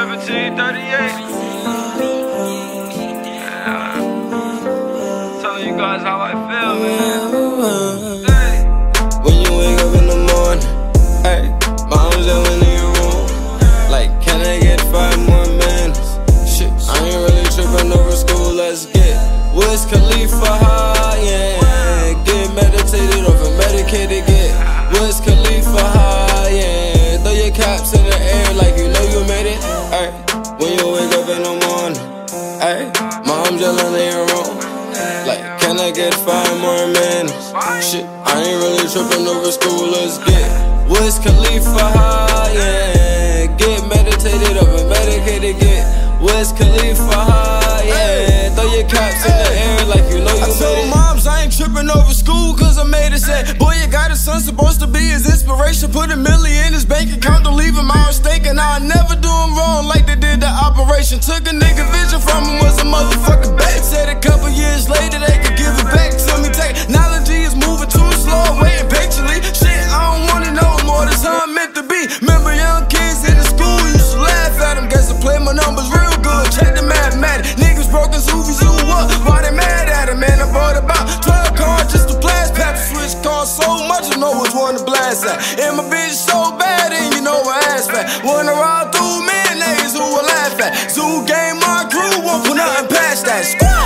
1738. Telling you guys how I feel, man. Hey. When you wake up in the morning, hey, mom's yelling in your room, like, can I get 5 more minutes? Shit, I ain't really tripping over school, let's get Wiz Khalifa high, yeah. Get meditated over medicated, get Wiz Khalifa high, yeah. Throw your caps in the air like you know you made it, ay. When you wake up in the morning, ay, mom's yelling in your room, like, can I get 5 more minutes? Shit, I ain't really tripping over school, let's get Wiz Khalifa high, yeah. Get meditated over medicated, get Wiz Khalifa high, yeah. Throw your caps in the air like you know you made it. I told moms I ain't tripping over school cause I made it. Said, boy, you got a son supposed to be his inspiration. Put $1 million in his bank account, don't leave him out mistaken. I'll never do him wrong like they did the operation. Took a nigga vision from him, was a motherfucking bait. Said a couple years later they could give it back to me. Technology is moving too slow, waiting patiently. Shit, I don't wanna know more, that's how I'm meant to be. Remember young kids in the school used to laugh at them. Guess I play my numbers real good, check the mathematics. Niggas broke his Hoovy Zoo up, why they mad at him, man? I bought about 12 cars just to blast pap. Switch cars so much, I know which one to blast at. And my bitch so bad, and you know I ass fat. Wanna ride through mayonnaise, who will laugh at? Zoo game, my crew won't put nothing past that.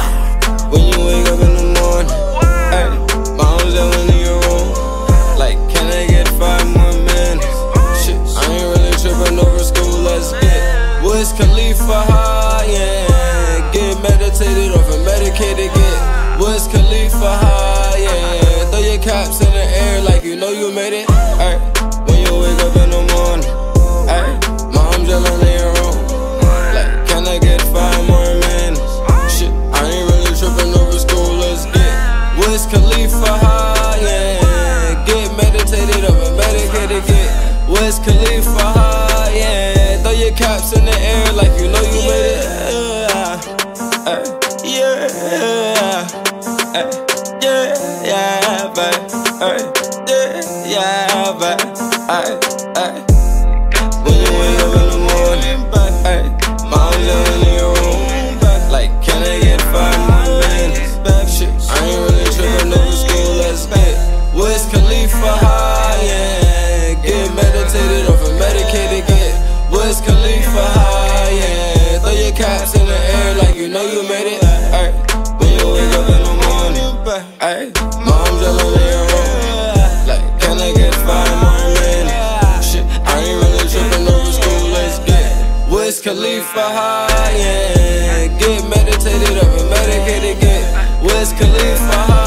When you wake up in the morning, ay, mom's yelling in your room, like, can I get 5 more minutes? Shit, I ain't really tripping over school, let's get Wiz Khalifa high, yeah. Get meditated over medicated, get Wiz Khalifa high, yeah. Throw your caps in the air like you know you made it, ay. When you wake up in the morning, ay, mom's yelling in your room, like, can I get 5 more minutes? Shit, I ain't really tripping over school, let's get Wiz Khalifa high, yeah. Get meditated over medicated, get Wiz Khalifa high, yeah. Throw your caps in the air like you know you made it, yeah, yeah, babe, yeah, babe, when you wake up in the morning, mom's yelling in your room, like, can I get 5 more minutes? Shit, I ain't really tripping over school, let's get Wiz Khalifa high, yeah. Get meditated over medicated, get Wiz Khalifa high, yeah. Throw your caps in the air like you know you made it, ay. When you wake up in the morning, ay, mom's yelling in your room, like, can I get 5 more minutes? Shit, I ain't really tripping over school, let's get Wiz Khalifa high, yeah. Get meditated over medicated, get Wiz Khalifa high.